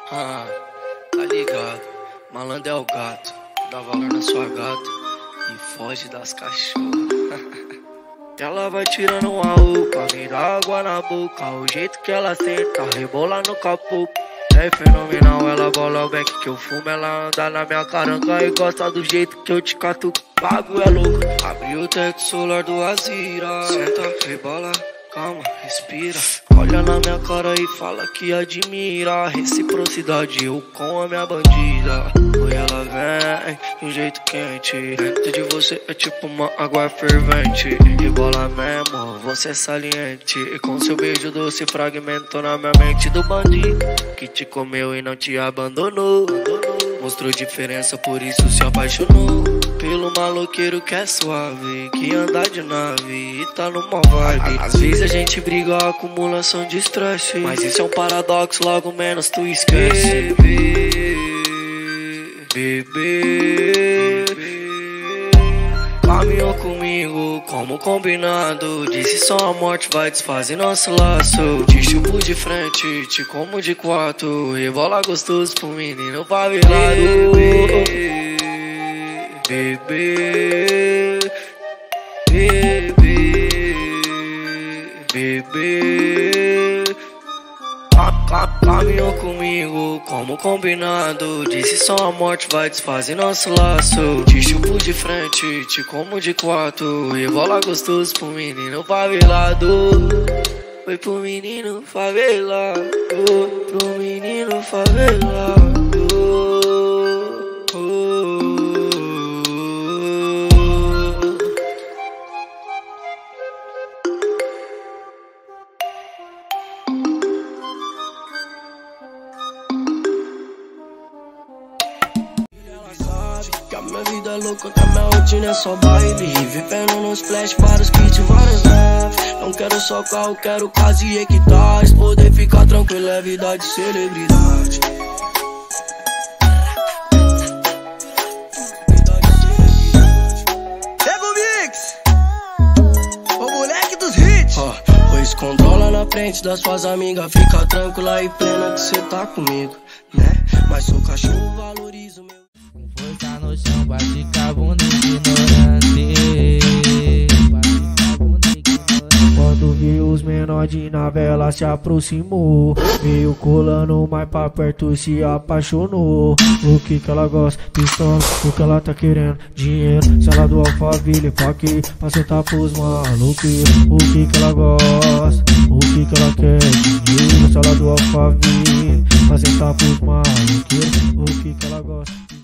Ah, tá ligado, malandro é o gato, dá valor na sua gata e foge das cachorras. Ela vai tirando uma roupa, me dá água na boca, o jeito que ela senta, rebola no capô. É fenomenal, ela bola o beck que eu fumo, ela anda na minha caranga e gosta do jeito que eu te cato. Bagulho é louco, abre o teto solar do Azira. Senta, rebola, calma, respira. Olha na minha cara e fala que admira a reciprocidade, eu com a minha bandida. Oi, ela vem de um jeito quente, dentro de você é tipo uma água fervente. Rebola mesmo, você é saliente, e com seu beijo doce fragmentou na minha mente do bandido que te comeu e não te abandonou. Mostrou diferença, por isso se apaixonou pelo maloqueiro que é suave, que anda de nave e tá numa vibe. Às vezes a gente briga, acumulação de estresse, mas isso é um paradoxo, logo menos tu esquece. Bebê, caminhou comigo como combinado, disse só a morte vai desfazer nosso laço. Te chupo de frente, te como de quatro, rebola gostoso pro menino favelado. Bebê, bebê, bebê, caminhou comigo como combinado, disse só a morte vai desfazer nosso laço. Te chupo de frente, te como de quatro, rebola gostoso pro menino favelado. Foi pro menino favelado, pro menino favelado. Que a minha vida é louca, que a minha rotina é só baile, vivendo nos flash, vários kits, vários rap. Não quero só carro, quero casa e hectares, poder ficar tranquilo é vida de celebridade. Pega o mix, o moleque dos hits. Pois controla na frente das suas amigas, fica tranquila e plena que cê tá comigo, né? Mas sou cachorro, valorizo meu. Força no chão, bate com a bunda ignorante. Quando vi os menores de Navela se aproximou, veio colando mais pra perto, se apaixonou. O que que ela gosta? Pistola. O que ela tá querendo? Dinheiro. Se ela do Alphaville, pra quê? Pra sentar pros malucos. O que que ela gosta? O que que ela quer? Dinheiro. Se ela do Alphaville, pra sentar pros malucos. O que que ela gosta?